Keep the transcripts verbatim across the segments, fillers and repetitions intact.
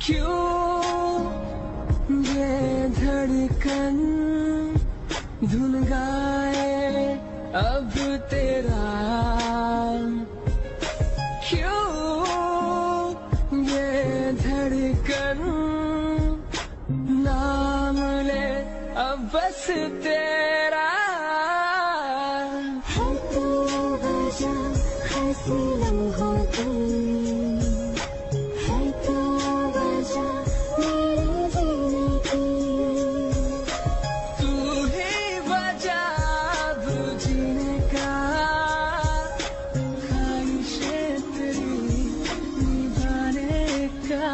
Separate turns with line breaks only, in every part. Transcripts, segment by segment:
क्यों ये धड़कन धुन गाए अब तेरा, क्यों ये धड़कन नाम ले अब बस तेरा।
है तू वजह हंसी लम्हों की, है तू वजह मेरे जीने की,
तू ही वजह अब जीने का, ख्वाहिशें तेरी निभाने का।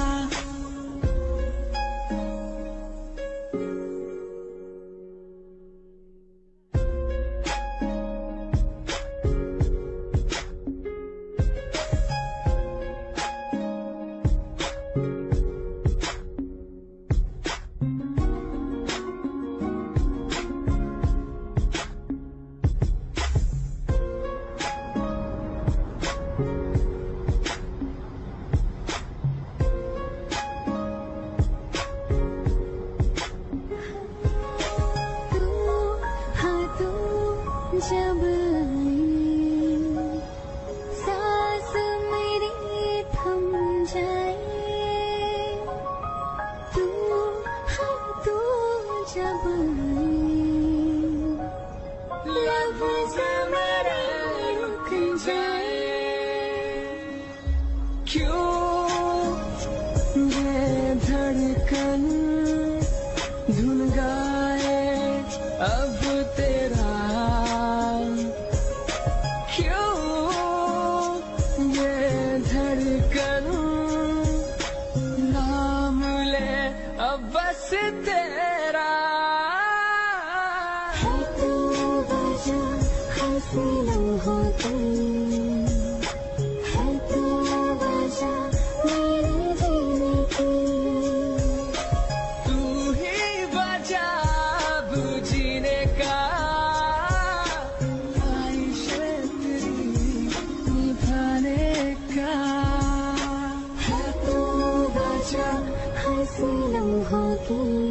जब आई सांस मेरी थम जाए, तू हाँ तू जब आई
लफ्ज़ मेरे रुक जाए, क्यों ये धड़कन धुन गाए अब तेरा, क्यों ये धड़कन नाम ले अब बस तेरा।
है तू वजह हंसी लम्हों की, है तू वजह मेरे जीने की,
तू ही वजह अब जीने का, ख्वाहिशें तेरी निभाने का।
है तू वजह हंसी लम्हों की।